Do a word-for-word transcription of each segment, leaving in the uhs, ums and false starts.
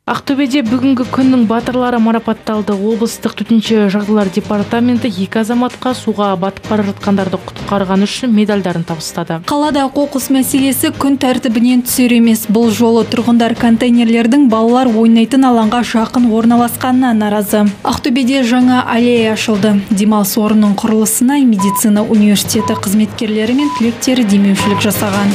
Ақтөбеде бүгінгі күннің батырлары марапатталды. Облыстық төтенше жағдайлар департаменті екі азаматқа суға батып бара жатқандарды құтқарғаны үшін медальдарын табыстады. Қалада қоқыс мәселесі күн тәртібінен түсер емес. Бұл жолы тұрғындар контейнерлердің балалар ойнайтын алаңға жақын орналасқанына наразы. Ақтөбеде жаңа аллея ашылды. Демалыс орнының құрылысына медицина университеті қызметкерлері мен түлектері демеушілік жасаған.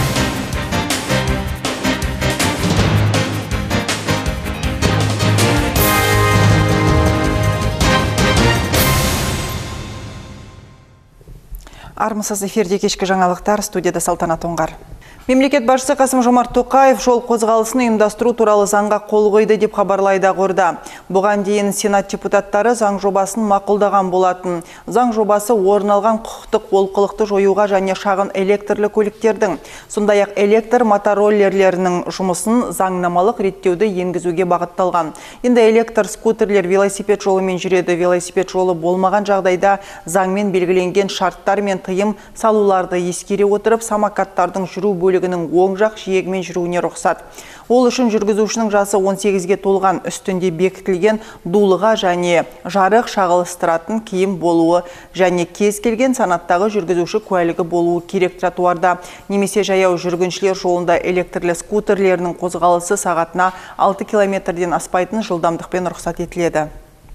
Армысыз, эфирде кешкі жаңалықтар, студияда Салтанат Оңғар. Мемлекет басшысы Қасым-Жомарт Тоқаев жол қозғалысын ұйымдастыру туралы заңға қол қойды деп хабарлайды ақорда. Бұған дейін Сенат депутаттары заң жобасын мақұлдаған болатын. Заң жобасы орын алған құқықтық олқылықты жоюға және шағын электрлі көліктердің, сондай-ақ электр мотороллерлерінің жұмысын заңнамалық реттеуді енгізуге бағытталған. Енді электр скутерлер велосипед жолымен жүреді. Велосипед жолы болмаған жағдайда заңмен белгіленген шарттар мен тыйым салуларды ескере отырып, самокаттардың жүру бөлігінің оң жақ жиегімен жүруіне рұқсат. Ол үшін жүргізушінің жасы он сегізге толған, үстінде бекітілген дулыға және жарық шағылыстыратын киім болуы және кез келген санаттағы жүргізуші куәлігі болуы керек. Тротуарда немесе жаяу жүргіншілер жолында электрлі скутерлерінің қозғалысы сағатына алты километрден аспайтын жылдамдықпен рұқсат етіледі.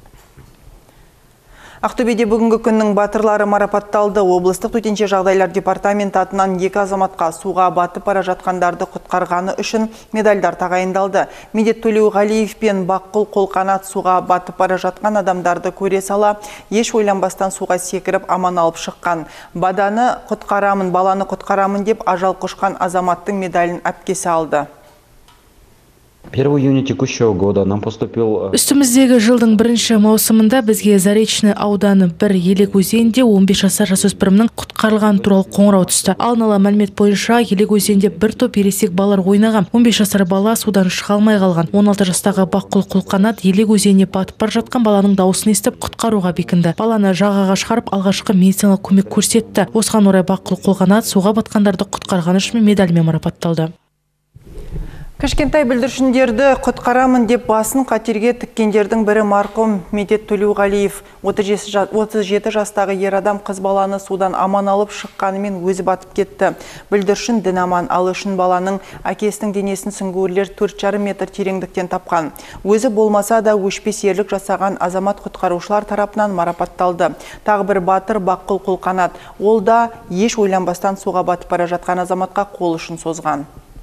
Ақтөбеде бүгінгі күннің батырлары марапатталды. Облыстық төтенше жағдайлар департаменті атынан екі азаматқа суға батып бара жатқандарды құтқарғаны үшін медальдар тағайындалды. Медет Төлеуғалиев пен Баққұл Қолқанат суға батып бара жатқан адамдарды көре сала, еш ойланбастан суға секіріп аман алып шыққан. Баданы құтқарамын, баланы құтқарамын деп ажал құшқан азаматтың медалін әпкесі алды. первого июня текущего года нам поступил... Үстіміздегі жылдың бірінші маусымында бізге Заречный ауданы бір Елек өзенінде он бес жасар жасөспірімнің құтқарылған туралы қоңырау түсті. Алдын ала мәлімет бойынша Елек өзенінде бір топ ересек балалар ойнаған. он бес жасар бала судан шыға алмай қалған. он алты жастағы Баққұл Қолқанат Елек өзеніне батып бара жатқан баланың дауысын естіп құтқаруға бекінді. Баланы жағаға шығарып алғашқы медициналық көмек көрсетті. Осыған орай Баққұл Қолқанат суға батқандарды құтқарғаны үшін медальмен марапатталды. Кішкентай бүлдіршіндерді құтқарамын деп басын қатерге тіккендердің бірі марқұм Медет Төлеуғалиев. отыз жеті жастағы ер адам қыз баланы судан аман алып шыққанымен өзі батып кетті. Бүлдіршін дін аман, ал үшін баланың әкесінің денесін сүңгуірлер төрт жарым метр тереңдіктен тапқан. Өзі болмаса да өшпес ерлік жасаған азамат құтқарушылар тарапынан марапатталды. Тағы бір батыр Баққұл Қолқанат. Ол да еш ойланбастан суға батып бара жатқан азаматқа қол ұшын созған.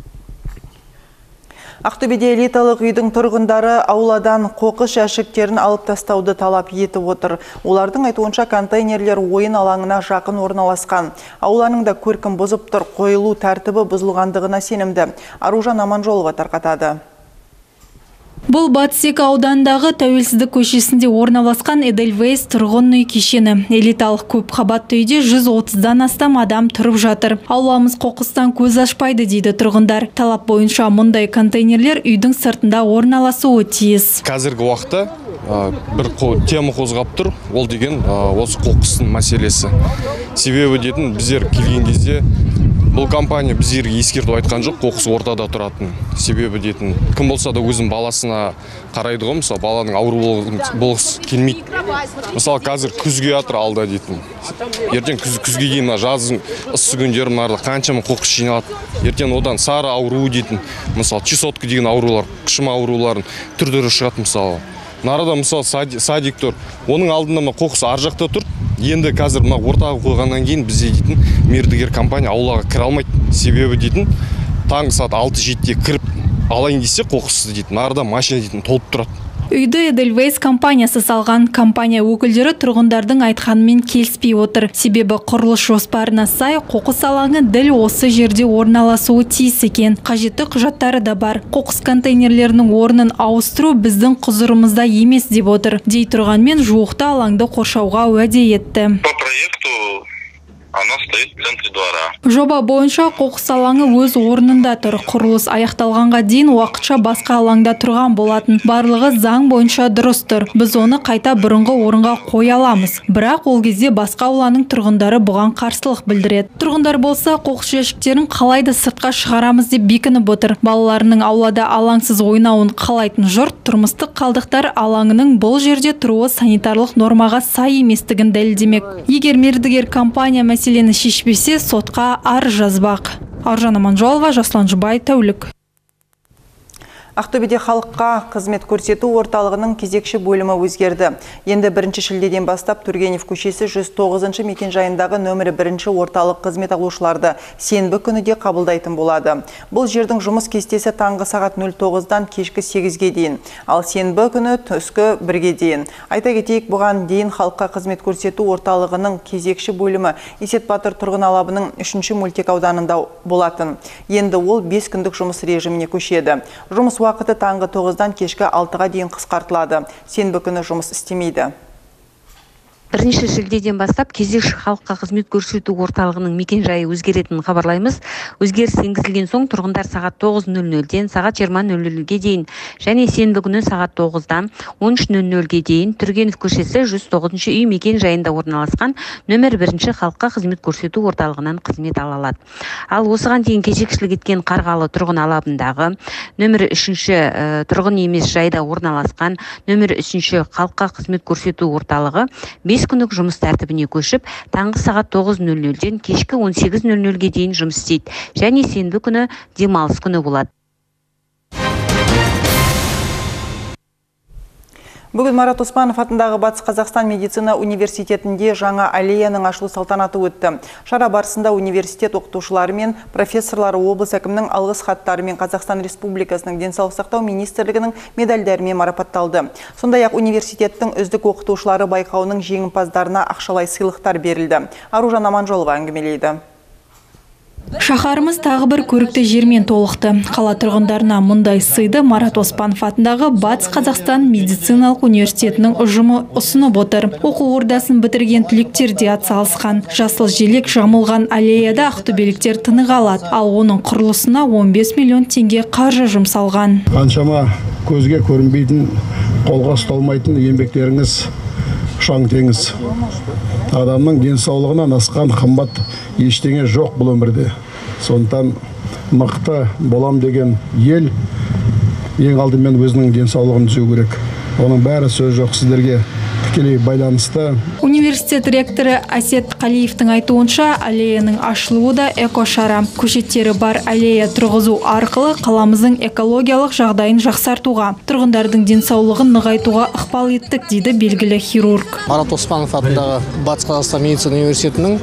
Ақтөбеде элиталық үйдің тұрғындары ауладан қоқыс жәшіктерін алып тастауды талап етіп отыр. Олардың айтуынша контейнерлер ойын алаңына жақын орналасқан. Ауланың да көркін бұзып тұр, қойылу тәртібі бұзылғандығына сенімді. Аружан Аманжолова тарқатады. Бұл Батсек аудандағы Тәуелсіздік көшесінде орналасқан Эдельвейс тұрғын үй кешені. Элиталық көп қабатты үйде жүз отыздан астам адам тұрып жатыр. Ауламыз қоқыстан көз ашпайды дейді тұрғындар. Талап бойынша мұндай контейнерлер үйдің сыртында орналасуы тиіс. Қазіргі уақытта бір тема қозғап тұр, ол деген осы қоқыстың мәселесі. Себебі дейтін біздер келген кезде бұл компания біздерге ескертіп айтқан жоқ, қоқыс ортада тұратын. Себебі дейтін кім болса да өзінің баласына қарайды ғой, мысалы баланың ауру болғысы келмейді. Мысалы қазір күзге атыр алда дейтін. Ертең күз, күзге дейін жаздың ыссы күндері мынарда қаншама қоқыс жиналады. Ертең одан сары ауру дейтін. Мысалы чесотка деген аурулар, қышым ауруларын түр-түрі шығады мысалы. Нарада мысалы садик тұр. Оның алдында қоқыс ар жақта тұр. Енді қазір мына ортаға қойғаннан кейін бізде дейтін мердігер компания аулаға кіре алмайды. Себебі дейтін таңғы сағат алты жетіде кіріп алайын десе қоқысты дейтін. Нарада машина дейтін толып тұрады. Үйді Эдельвейс компаниясы салған. Компания өкілдері тұрғындардың айтқанымен келіспей отыр. Себебі құрылыс жоспарына сай қоқыс алаңы дәл осы жерде орналасуы тиіс екен. Қажетті құжаттары да бар. Қоқыс контейнерлерінің орнын ауыстыру біздің құзырымызда емес деп отыр. Дей тұрғанмен жуықта алаңды қоршауға уәде етті. По проекту Она стоит в центре двора. Жоба бойынша қоқыс алаңы өз орнында тұр. Құрылыс аяқталғанға дейін уақытша басқа алаңда тұрған болатын. Барлығы заң бойынша дұрыс тұр. Біз оны қайта бұрынғы орынға қоя аламыз. Бірақ ол кезде басқа ауланың тұрғындары бұған қарсылық білдіреді. Тұрғындар болса, қоқыс жәшіктерін қалайда сыртқа шығарамыз деп бекініп отыр. Балаларының аулада алаңсыз ойнауын қалайтын жұрт тұрмыстық қалдықтар алаңының бұл жерде тұруы санитарлық нормаға сай еместігін дәлелдемек. Егер мердігер компания мәселені шешпесе, сотқа арыз жазбақ. Аружан Аманжолова, Жаслан Жұбай, тәулік. Ақтөбеде халыққа қызмет көрсету орталығының кезекші бөлімі өзгерді. Енді бірінші шілдеден бастап Тургенев көшесі жүз тоғызыншы мекен жайындағы нөмірі бірінші орталық қызмет алушыларды сенбі күні де қабылдайтын болады. Бұл жердің жұмыс кестесі таңғы сағат нөл тоғыздан кешкі сегізге дейін, ал сенбі күні түскі бірге дейін. Айта кетейік, бұған дейін халыққа қызмет көрсету орталығының кезекші бөлімі Есет Батыр тұрғын алабының үшінші мөлтек ауданында болатын. Енді ол бес күндік жұмыс режиміне көшеді. Жұмыс уақыты таңғы тоғыздан кешкі алтыға дейін қысқартылады. Сенбі күні жұмыс істемейді. Бірінші шілдеден бастап кезекші халыққа қызмет көрсету орталығының мекен жайы өзгеретінін хабарлаймыз. Өзгеріс енгізілген соң тұрғындар сағат тоғыз нөл нөлден сағат жиырма нөл нөлге дейін және сенбі күні сағат тоғыздан он үш нөл нөлге дейін Тургенев көшесі жүз тоғызыншы үй мекен жайында орналасқан нөмір бірінші халыққа қызмет көрсету орталығынан қызмет ала алады. Ал осыған дейін кезекшілік еткен Қарғалы тұрғын алабындағы нөмір үшінші тұрғын емес жайда орналасқан нөмір үшінші халыққа қызмет көрсету орталығы бес күндік жұмыс тәртібіне көшіп, таңғы сағат тоғыз нөл нөлден кешкі он сегіз нөл нөлге дейін жұмыс істейді және сенбі күні демалыс күні болады. Бүгін Марат Оспанов атындағы Батыс Қазақстан медицина университетінде жаңа аллеяның ашылу салтанаты өтті. Шара барысында университет оқытушылары мен профессорлары облыс әкімінің алғыс хаттары мен Қазақстан Республикасының денсаулық сақтау министрлігінің медальдарымен марапатталды. Сондай-ақ университеттің үздік оқытушылары байқауының жеңімпаздарына ақшалай сыйлықтар берілді. Аружан Аманжолова әңгімелейді. Шаһарымыз тағы бір көрікті жермен толықты. Қала тұрғындарына мұндай сыйды Марат Оспанов атындағы Батыс Қазақстан медициналық университетінің ұжымы ұсынып отыр. Оқу ордасын бітірген түлектер де атсалысқан. Жасыл желек жамылған аллеяда ақтөбеліктер тынық алады, ал оның құрылысына он бес миллион теңге қаржы жұмсалған. Қаншама көзге көрінбейтін, қолға ұсталмайтын еңбектеріңіз шаң теңіз. Адамның денсаулығынан асқан қымбат ештеңе жоқ бұл өмірде. Сондықтан мықты болам деген ел ең алдымен өзінің денсаулығын түзеу керек. Оның бәрі сөз жоқ, сіздерге тікелей байланысты. Университет ректоры Әсет Қалиевтің айтуынша, аллеяның ашылуы да эко-шара. Көшеттері бар аллея тұрғызу арқылы қаламыздың экологиялық жағдайын жақсартуға, тұрғындардың денсаулығын нығайтуға ықпал еттік, дейді белгілі хирург. Марат Оспанов атындағы Батыс Қазақстан медицина университетінің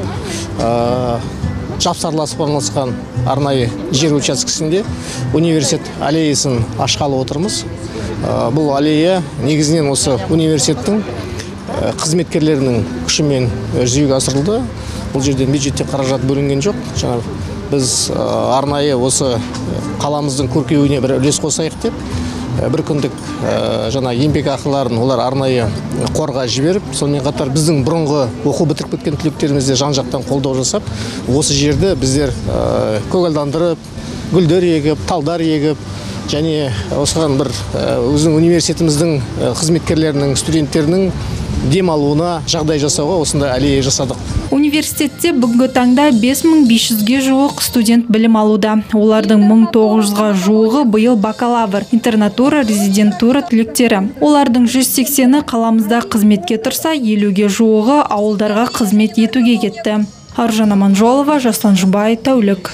жапсарласып орналасқан арнайы жер учаскесінде университет аллеясын ашқалы отырмыз. Бұл аллея негізінен осы университеттің қызметкерлерінің күшімен жүзеге асырылды. Бұл жерден бюджетте қаражат бөлінген жоқ. Біз арнайы осы қаламыздың көркеюіне бір үлес қосайық деп, бір күндік жаңа еңбек ақыларын олар арнайы қорға жіберіп, сонымен қатар біздің бұрынғы оқу бітіріп кеткен түлектерімізде жан-жақтан қолдау жасап, осы жерді біздер көгалдандырып, гүлдер егіп, талдар егіп, және осыған бір өзінің университетіміздің қызметкерлерінің, студенттерінің демалуына жағдай жасауға осындай аллея жасадық. Университетте бүгінгі таңда бес мың бес жүзге жуық студент білім алуда. Олардың мың тоғыз жүзге жуығы биыл бакалавр, интернатура, резидентура түлектері. Олардың жүз сексені қаламызда қызметке тұрса, елуге жуығы ауылдарға қызмет етуге кетті. Аружан Аманжолова, Жаслан Жұбай, тәулік.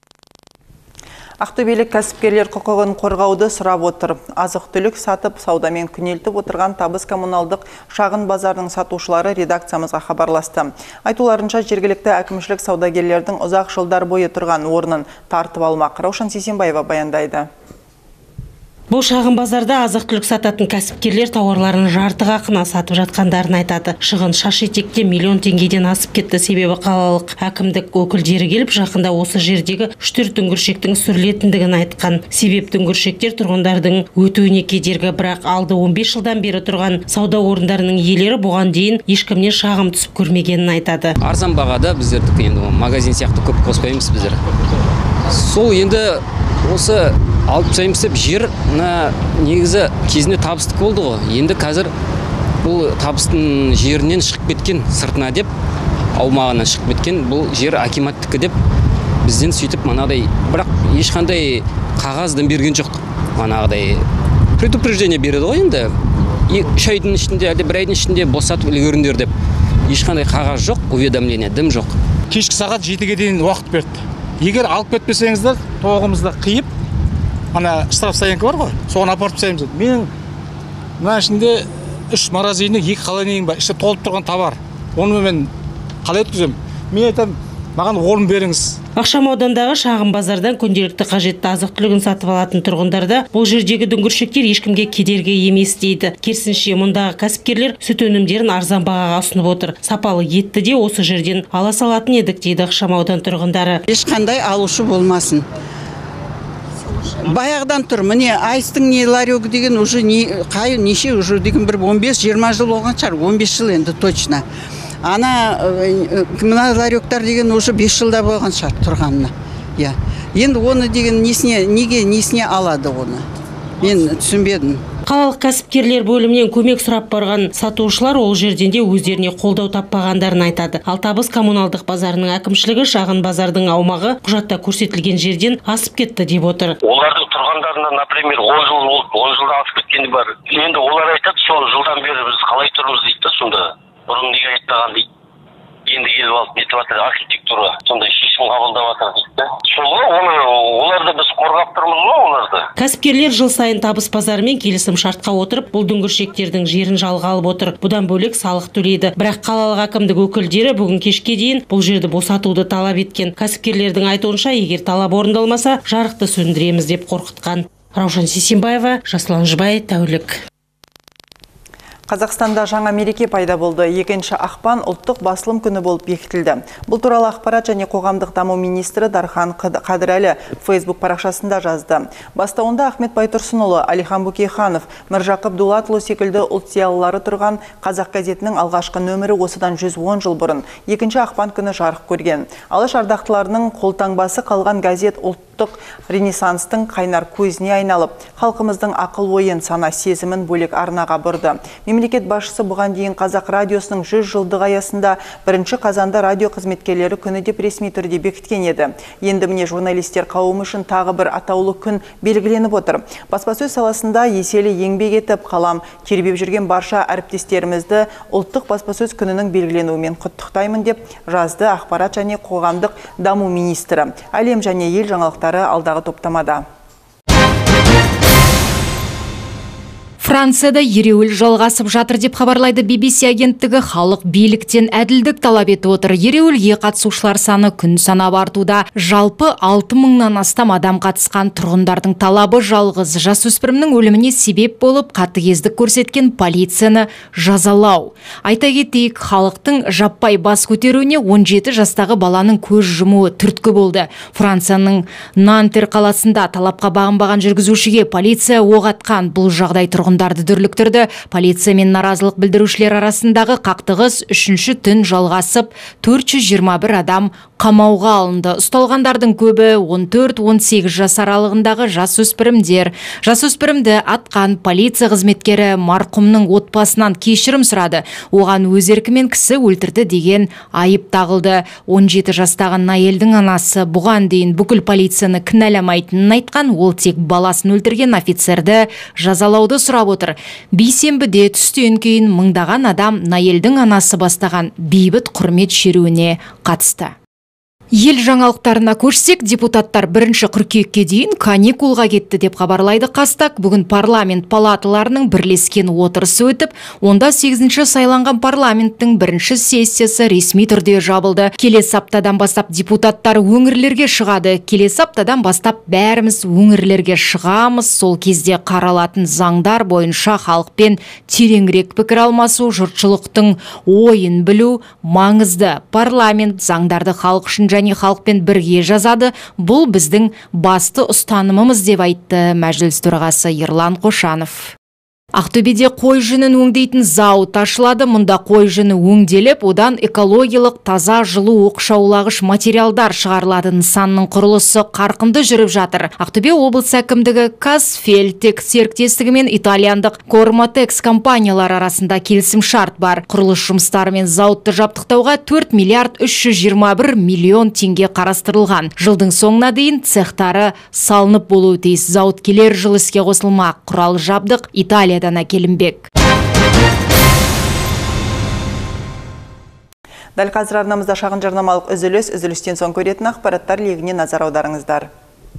Ақтөбелік кәсіпкерлер құқығын қорғауды сұрап отыр. Азық-түлік сатып, саудамен күнелтіп отырған Табыс коммуналдық шағын базардың сатушылары редакциямызға хабарласты. Айтуларынша, жергілікті әкімшілік саудагерлердің ұзақ жылдар бойы тұрған орнын тартып алмақ. Раушан Сисенбаева баяндайды. Бұл шағын базарда азық-түлік сататын кәсіпкерлер тауарларын жарты ақына сатып жатқандарын айтады. Шығын шаш етекте миллион теңгеден асып кетті, себебі қалалық әкімдік өкілдері келіп, жақында осы жердегі үш төрт дүңгіршектің сүрілетіндігін айтқан. Себеп дүңгіршектер тұрғындардың өтуіне кедергі, бірақ алды он бес жылдан бері тұрған сауда орындарының иелері бұған дейін ешкімнен шағым түсіп көрмегенін айтады. Арзан бағада біздердікі енді магазин сияқты көп қоспаймыз біздер. Сол енді осы алып тастаймыз деп жер негізі кезінде табыстық болды ғой. Енді қазір бұл табыстың жерінен шығып кеткен, сыртына деп аумағынан шығып кеткен, бұл жер акиматтікі деп бізден сөйтіп манағыдай, бірақ ешқандай қағаздан берген жоқ. Манағыдай предупреждение береді ғой енді. үш айдың ішінде, әлде бір айдың ішінде босатып үлгеріңдер деп. Ешқандай қағаз жоқ, уведомление, дым жоқ. Кешкі сағат жетіге дейін уақыт берді. Егер алып кетпесеңіздер, тоғымызды қиып, ана штраф стоянка бар ғой, соған апарып тастаймыз. Менің мына ішінде үш морозильник, екі холодильник бар, іште толып тұрған товар. Оны мен қалай өткіземін? Мен айтамын, маған орын беріңіз. Ақшам аудандағы шағын базардан күнделікті қажетті азық-түлігін сатып алатын тұрғындарда бұл жердегі дүңгіршектер ешкімге кедергі емес дейді. Керісінше мұндағы кәсіпкерлер сүт өнімдерін арзан бағаға ұсынып отыр. Сапалы етті де осы жерден ала салатын едік дейді Ақшам аудан тұрғындары. Ешқандай алушы болмасын. Баяғыдан тұр, міне айстың не ларек деген уже қай неше уже деген бір он бес жиырма жыл болған шығар, он бес жыл енді точно. Ана мына ларектар деген уже бес жылда болған шығар тұрғанына. Енді оны деген несіне, неге несіне алады оны? Мен түсінбедім. Қалалық кәсіпкерлер бөлімінен көмек сұрап барған сатушылар ол жерден де өздеріне қолдау таппағандарын айтады. Ал Табыс коммуналдық базарының әкімшілігі шағын базардың аумағы құжатта көрсетілген жерден асып кетті деп отыр. Олардың тұрғандарына, например, он жыл болды, он жылдан асып кеткені бар. Енді олар айтады, сол жылдан бері біз қалай тұрмыз дейді, сонда бұрын неге айтпаған дейді. Енді келіп алып нетіп жатыр, архитектура сондай шешім қабылдап жатыр дейді. Солға оларды біз қорғап тұрмыз ғой оларды. Кәсіпкерлер жыл сайын Табыс базарымен келісім шартқа отырып, бұл дүңгіршектердің жерін жалға алып отыр. Бұдан бөлек салық төлейді. Бірақ қалалық әкімдік өкілдері бүгін кешке дейін бұл жерді босатуды талап еткен. Кәсіпкерлердің айтуынша, егер талап орындалмаса, жарықты сөндіреміз деп қорқытқан. Раушан Сисенбаева, Жасұлан Жұбай, тәулік. Қазақстанда жаңа мереке пайда болды. Екінші ақпан ұлттық басылым күні болып бекітілді. Бұл туралы ақпарат және қоғамдық даму министрі Дархан Қадырәлі Facebook парақшасында жазды. Бастауында Ахмет Байтұрсынұлы, Алихан Бөкейханов, Міржақып Дулатұлы секілді ұлт зиялылары тұрған Қазақ газетінің алғашқы нөмірі осыдан жүз он жыл бұрын екінші ақпан күні жарық көрген. Алаш ардақтыларының қолтаңбасы қалған газет ұлттық ренессанстың қайнар көзіне айналып, халқымыздың ақыл ойын, сана сезімін бөлек арнаға бұрды. Мемлекет басшысы бұған дейін Қазақ радиосының жүз жылдығы аясында бірінші қазанда радио қызметкерлері күні деп ресми түрде бекіткен еді. Енді міне журналистер қауымы үшін тағы бір атаулы күн белгіленіп отыр. Баспасөз саласында еселі еңбек етіп, қалам тербеп жүрген барша әріптестерімізді ұлттық баспасөз күнінің белгіленуімен құттықтаймын деп жазды ақпарат және қоғамдық даму министрі. Әлем және ел жаңалықтары алдағы топтамада. Францияда ереуіл жалғасып жатыр деп хабарлайды би би си агенттігі. Халық биліктен әділдік талап етіп отыр. Ереуілге қатысушылар саны күн санап артуда. Жалпы алты мыңнан астам адам қатысқан. Тұрғындардың талабы жалғыз жасөспірімнің өліміне себеп болып қатыгездік көрсеткен полицияны жазалау. Айта кетейік, халықтың жаппай бас көтеруіне он жеті жастағы баланың көз жұмуы түрткі болды. Францияның Нантер қаласында талапқа бағынбаған жүргізушіге полиция оқ атқан. Бұл жағдай тұрғындарды дүрліктірді. Полиция мен наразылық білдірушілер арасындағы қақтығыс үшінші түн жалғасып, төрт жүз жиырма бір адам қамауға алынды. Ұсталғандардың көбі он төрт он сегіз жас аралығындағы жасөспірімдер. Жасөспірімді атқан полиция қызметкері марқұмның отбасынан кешірім сұрады. Оған өз еркімен кісі өлтірді деген айып тағылды. он жеті жастағы Наелдің анасы бұған дейін бүкіл полицияны кінәламайтынын айтқан. Ол тек баласын өлтірген офицерді жазалауды сұрап отыр. Бейсенбіде түстен кейін мыңдаған адам Наелдің анасы бастаған бейбіт құрмет шеруіне қатысты. Ел жаңалықтарына көшсек, депутаттар бірінші қыркүйекке дейін каникулға кетті деп хабарлайды Қастак. Бүгін парламент палаталарының бірлескен отырысы өтіп, онда сегізінші сайланған парламенттің бірінші сессиясы ресми түрде жабылды. Келесі аптадан бастап депутаттар өңірлерге шығады. Келесі аптадан бастап бәріміз өңірлерге шығамыз. Сол кезде қаралатын заңдар бойынша халықпен тереңірек пікір алмасу, жұртшылықтың ойын білу маңызды. Парламент заңдарды халық үшін және халықпен бірге жазады. Бұл біздің басты ұстанымымыз деп айтты мәжіліс төрағасы Ерлан Қошанов. Ақтөбеде қой жүнін өңдейтін зауыт ашылады. Мұнда қой жүні өңделіп, одан экологиялық таза жылу оқшаулағыш материалдар шығарылады. Нысанның құрылысы қарқынды жүріп жатыр. Ақтөбе облыс әкімдігі Казфельтек серіктестігі мен итальяндық Корматекс компаниялар арасында келісім шарт бар. Құрылыс жұмыстары мен зауытты жабдықтауға төрт миллиард үш жүз жиырма бір миллион теңге қарастырылған. Жылдың соңына дейін цехтары салынып болуы тиіс. Зауыт келер жыл іске қосылмақ. Құрал жабдық Италия Келімбек. Дәл қазір арнамызда шағын жарнамалық үзіліс, үзілістен соң көретін ақпараттар легіне назар аударыңыздар.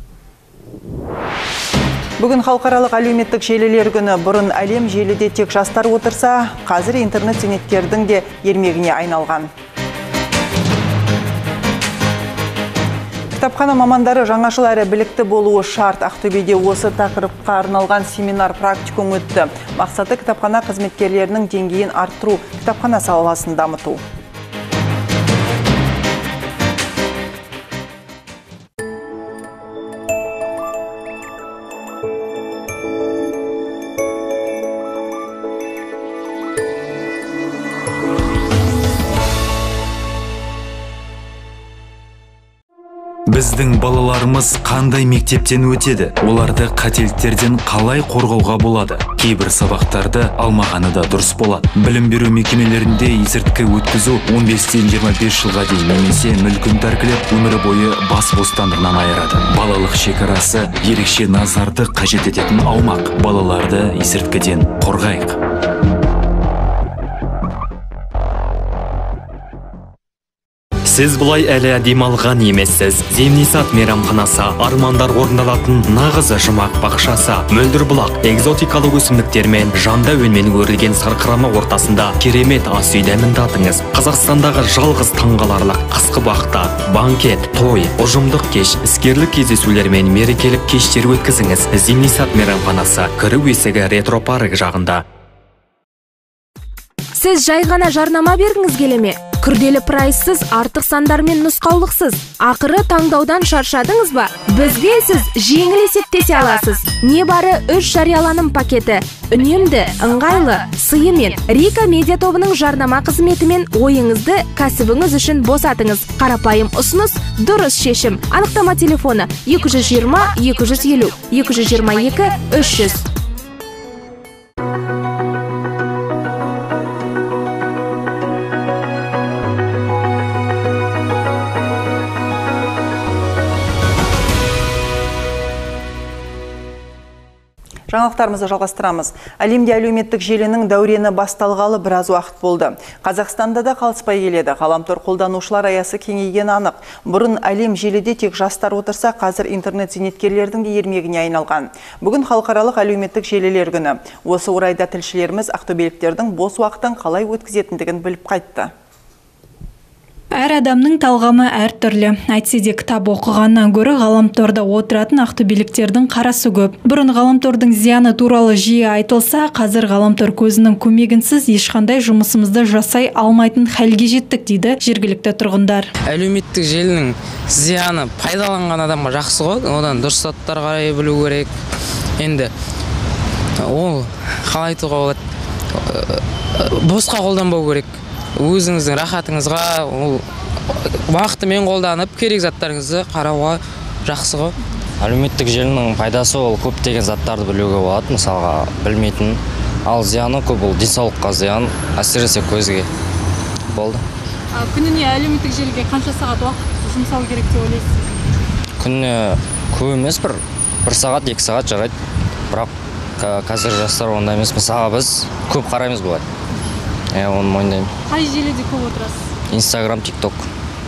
Бүгін халықаралық әлеуметтік желілер күні. Бұрын әлем желіде тек жастар отырса, қазір интернет зейнеткердің де ермегіне айналған. Кітапхана мамандары жаңашыл әрі білікті болуы шарт. Ақтөбеде осы тақырыпқа арналған семинар практикум өтті. Мақсаты кітапхана қызметкерлерінің деңгейін арттыру, кітапхана саласын дамыту. Біздің балаларымыз қандай мектептен өтеді? Оларды қателіктерден қалай қорғауға болады? Кейбір сабақтарды алмағаны да дұрыс болады. Білім беру мекемелерінде есірткі өткізу он бестен жиырма бес жылға дейін немесе мүлкін тәркілеп, өмірі бойы бас бостандығынан айырады. Балалық шекарасы ерекше назарды қажет ететін аумақ. Балаларды есірткіден қорғайық. Сіз бұлай әлі демалған емессіз. Земнисат мейрамханасы армандар орындалатын нағыз жұмақ бақшасы. Мөлдір бұлақ, экзотикалық өсімдіктермен, жанда өнмен өрілген сарқырама ортасында керемет ас үй дәмін татыңыз. Қазақстандағы жалғыз таңғаларлық қысқы бақта, банкет, той, ұжымдық кеш, іскерлік кездесулер мен мерекелік кештер өткізіңіз. Земнисат мейрамханасы, кіру есігі ретро парк жағында. Сіз жай ғана жарнама бергіңіз келеме? Күрделі прайссыз, артық сандармен нұсқаулықсыз. Ақыры таңдаудан шаршадыңыз ба? Бізге сіз жеңіл есептесе аласыз. Не бары үш жарияланым пакеті. Үнемді, ыңғайлы, сыйымен, Рика медиа тобының жарнама қызметімен ойыңызды кәсібіңіз үшін босатыңыз. Қарапайым ұсыныс, дұрыс шешім. Анықтама телефоны екі жүз жиырма екі жүз елу екі жүз жиырма екі үш жүз. Жаңалықтарымызды жалғастырамыз. Әлемде әлеуметтік желінің дәурені басталғалы біраз уақыт болды. Қазақстанда да қалыспай келеді. Ғаламтор қолданушылар аясы кеңейген анық. Бұрын әлем желіде тек жастар отырса, қазір интернет зейнеткерлердің де ермегіне айналған. Бүгін халықаралық әлеуметтік желілер күні. Осы орайда тілшілеріміз ақтөбеліктердің бос уақытын қалай өткізетіндігін біліп қайтты. Әр адамның талғамы әр түрлі. Әйтсе де кітап оқығаннан гөрі ғаламторда отыратын ақтөбеліктердің қарасы көп. Бұрын ғаламтордың зияны туралы жиі айтылса, қазір ғаламтор көзінің көмегінсіз ешқандай жұмысымызды жасай алмайтын хәлге жеттік дейді жергілікті тұрғындар. Әлеуметтік желінің зияны пайдаланған адамға жақсы ғой, одан дұрыс заттар қарай білу керек. Енді ол қалай айтуға болады, босқа қолданбау керек. Өзіңіздің рахатыңызға, уақытымен қолданып, керек заттарыңызды қарауға жақсы ғой. Әлеуметтік желінің пайдасы ол көптеген заттарды білуге болады, мысалға білмейтін. Ал зияны көп, ол денсаулыққа зиян, әсіресе көзге болды. Күніне әлеуметтік желіге қанша сағат уақыт жұмсау керек деп ойлайсыз? Күніне көп емес, бір бір сағат, екі сағат жарайды. Бірақ қазір жастар ондай емес, мысалға біз көп қараймыз болады. Оны мойындаймын. Қай желіде көп отырасыз? Инстаграм, тикток.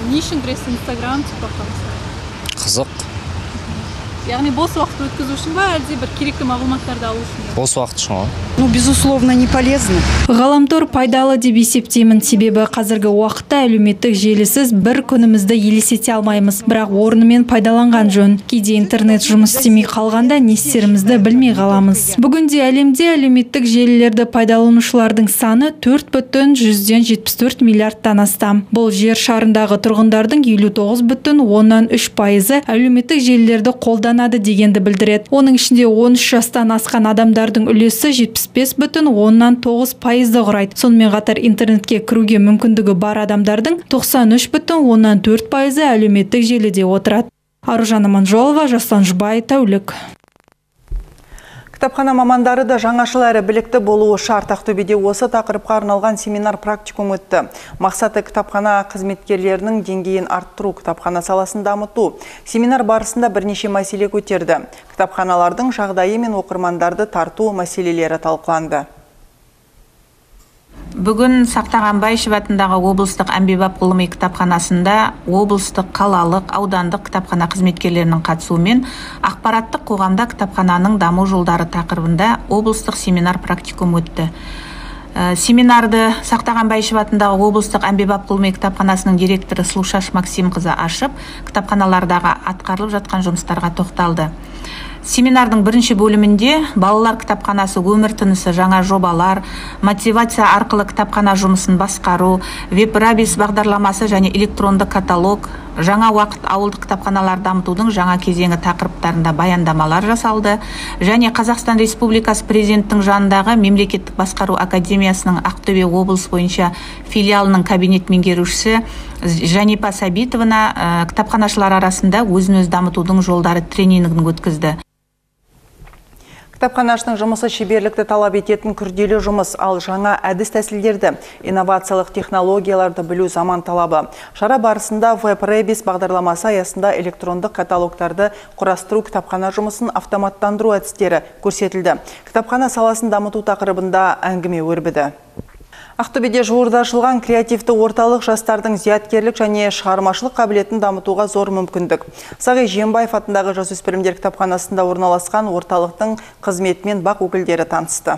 не үшін кіресіз Инстаграм, тиктокқа мысалы? Қызық. Яғни бос уақыт өткізу үшін ба, әлде бір керекті мағлұматтарды алу үшін ба? Бос уақыт үшін ғой. Ну, безусловно, не полезно. Ғаламтор пайдалы деп есептеймін, себебі қазіргі уақытта әлеуметтік желісіз бір күнімізді елестете алмаймыз, бірақ орнымен пайдаланған жөн. Кейде интернет жұмыс істемей қалғанда не істерімізді білмей қаламыз. Бүгінде әлемде әлеуметтік желілерді пайдаланушылардың саны төрт бүтін жүзден жетпіс төрт миллиардтан астам. Бұл жер шарындағы тұрғындардың елу тоғыз бүтін оннан үш пайызы әлеуметтік желілерді қолданады дегенді білдіреді. Оның ішінде он үш жастан асқан адамдардың үлесі жетпіс бес бүтін оннан тоғыз пайызды құрайды. Сонымен қатар интернетке кіруге мүмкіндігі бар адамдардың тоқсан үш бүтін оннан төрт пайызы әлеуметтік желіде отырады. Аружан Аманжолова, Жаслан Жұбай, тәулік. Кітапхана мамандары да жаңашыл әрі білікті болуы шарт. Ақтөбеде осы тақырыпқа арналған семинар практикум өтті. Мақсаты кітапхана қызметкерлерінің деңгейін арттыру, кітапхана саласын дамыту. Семинар барысында бірнеше мәселе көтерді. Кітапханалардың жағдайы мен оқырмандарды тарту мәселелері талқыланды. Бүгін Сақтағанбайшев атындағы облыстық әмбебап ғылыми кітапханасында облыстық, қалалық, аудандық кітапхана қызметкерлерінің қатысуымен ақпараттық қоғамда кітапхананың даму жолдары тақырыбында облыстық семинар практикум өтті. Семинарды Сақтағанбайшев атындағы облыстық әмбебап ғылыми кітапханасының директоры Сұлушаш Максимқызы ашып, кітапханалардағы атқарылып жатқан жұмыстарға тоқталды. Семинардың бірінші бөлімінде балалар кітапханасы өмір тынысы жаңа жобалар, мотивация арқылы кітапхана жұмысын басқару, веб-рабис бағдарламасы және электронды каталог, жаңа уақыт ауылдық кітапханалар дамытудың жаңа кезеңі тақырыптарында баяндамалар жасалды, және Қазақстан Республикасы президенттің жанындағы мемлекеттік басқару академиясының Ақтөбе облыс бойынша филиалының кабинет меңгерушісі Жанипа Сабитовна кітапханашылар арасында өзін-өз дамытудың жолдары тренингін өткізді. Кітапханашының жұмысы шеберлікті талап ететін күрделі жұмыс, ал жаңа әдіс тәсілдерді, инновациялық технологияларды білу заман талабы. Шара барысында веб-рабис бағдарламасы аясында электрондық каталогтарды құрастыру кітапхана жұмысын автоматтандыру әдістері көрсетілді. Кітапхана саласын дамыту тақырыбында әңгіме өрбіді. Ақтөбеде жуырда ашылған креативті орталық жастардың зияткерлік және шығармашылық қабілетін дамытуға зор мүмкіндік. Сағи Жиенбаев атындағы жасөспірімдер кітапханасында орналасқан орталықтың қызметімен бақ өкілдері танысты.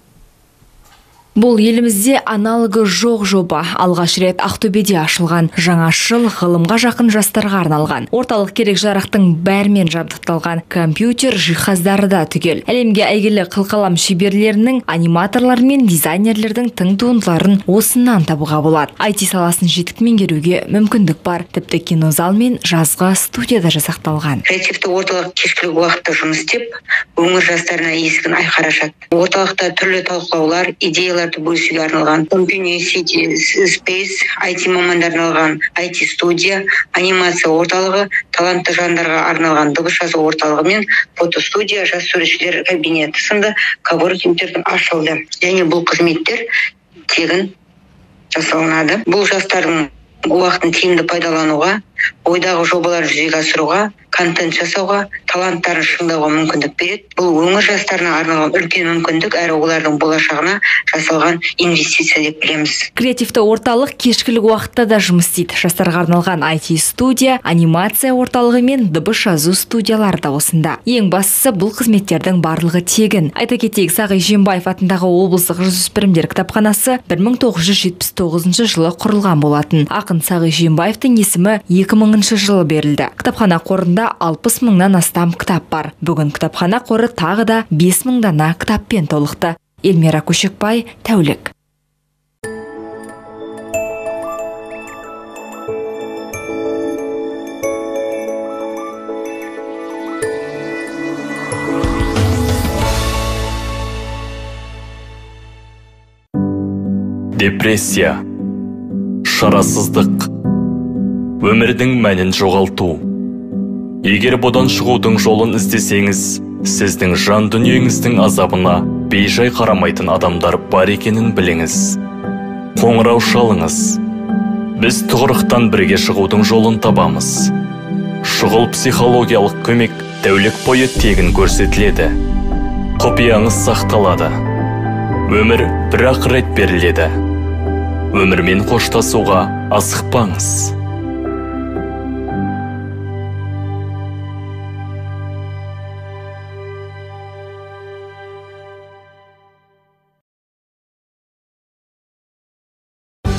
Бұл елімізде аналогы жоқ жоба. Алғаш рет Ақтөбеде ашылған, жаңашыл, ғылымға жақын жастарға арналған. Орталық керек жарақтың бәрімен жабдықталған, компьютер жиһаздары да түгел. Әлемге әйгілі қылқалам шеберлерінің, аниматорлар мен дизайнерлердің тың туындыларын осынан табуға болады. ай ти саласын жетік меңгеруге мүмкіндік бар. Тіпті кинозал мен жазғы студияда жасақталған. Креативті орталық кешкілік уақытта жұмыс істеп, өңір жастарына есігін айқара ашады. Орталықта түрлі талқылаулар, идеялар бөлісуге арналған Community Space, ай ти мамандарына арналған ай ти студия, анимация орталығы, талантты жандарға арналған дыбыс жазу орталығы мен фотостудия, жас суретшілер кабинеті сынды коворкингтердің ашылды. Және бұл қызметтер тегін жасалынады. Бұл жастардың уақытын тиімді пайдалануға, ойдағы жобалар жүзеге асыруға, контент жасауға, таланттарын шыңдауға мүмкіндік береді. Бұл өңір жастарына арналған үлкен мүмкіндік, әрі олардың болашағына жасалған инвестиция деп білеміз. Креативті орталық кешкілік уақытта да жұмыс істейді. Жастарға арналған ай ти студия, анимация орталығы мен дыбыс жазу студиялары да осында. Ең бастысы бұл қызметтердің барлығы тегін. Айта кетейік, Сағи Жиенбаев атындағы облыстық жасөспірімдер кітапханасы бір мың тоғыз жүз жетпіс тоғызыншы жылы құрылған болатын. Ақын Сағи Жиенбаевтың есімі екі мыңыншы жылы берілді. Кітапхана қорында алпыс мыңнан астам кітап бар. Бүгін кітапхана қоры тағы да бес мың дана кітаппен толықты. Эльмира Көшекбай, тәулік. Депрессия, шарасыздық, өмірдің мәнін жоғалту. Егер бұдан шығудың жолын іздесеңіз, сіздің жан дүниеңіздің азабына бейжай қарамайтын адамдар бар екенін біліңіз. Қоңырау шалыңыз. Біз тұғырықтан бірге шығудың жолын табамыз. Шұғыл психологиялық көмек тәулік бойы тегін көрсетіледі. Құпияңыз сақталады. Өмір бір-ақ рет беріледі. Өмірмен қоштасуға асықпаңыз.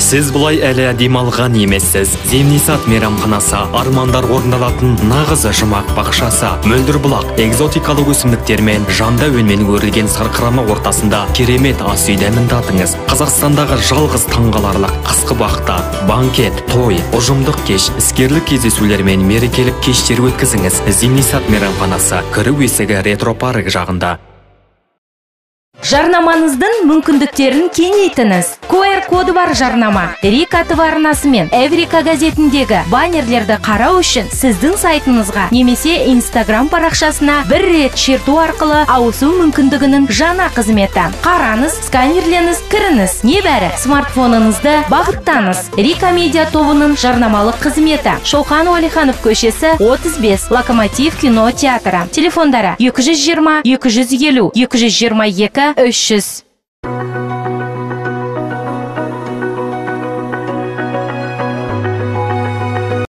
Сіз бұлай әлі демалған емессіз. Земнисат мейрамханасы армандар орындалатын нағыз жұмақ бақшасы. Мөлдір бұлақ экзотикалық өсімдіктермен жанда өнмен өрілген сарқырама ортасында керемет ас үй дәмін татыңыз. Қазақстандағы жалғыз таңғаларлық қысқы бақта банкет, той, ұжымдық кеш, іскерлік кездесулер мен мерекелік кештер өткізіңіз. Земнисат мейрамханасы кіру есігі ретро парк жағында. Жарнамаңыздың мүмкіндіктерін кеңейтіңіз. ку эр коды бар жарнама Рика тэ вэ арнасы мен Эврика газетіндегі баннерлерді қарау үшін сіздің сайтыңызға немесе Инстаграм парақшасына бір рет шерту арқылы ауысу мүмкіндігінің жаңа қызметі. Қараңыз, сканерленіз, кіріңіз. Небәрі смартфоныңызды бағыттаңыз. Рика медиа тобының жарнамалық қызметі. Шоқан Уәлиханов көшесі отыз бес, Локомотив кино театры. Телефондары екі жүз жиырма, екі жүз елу, екі жүз жиырма екі, үш жүз.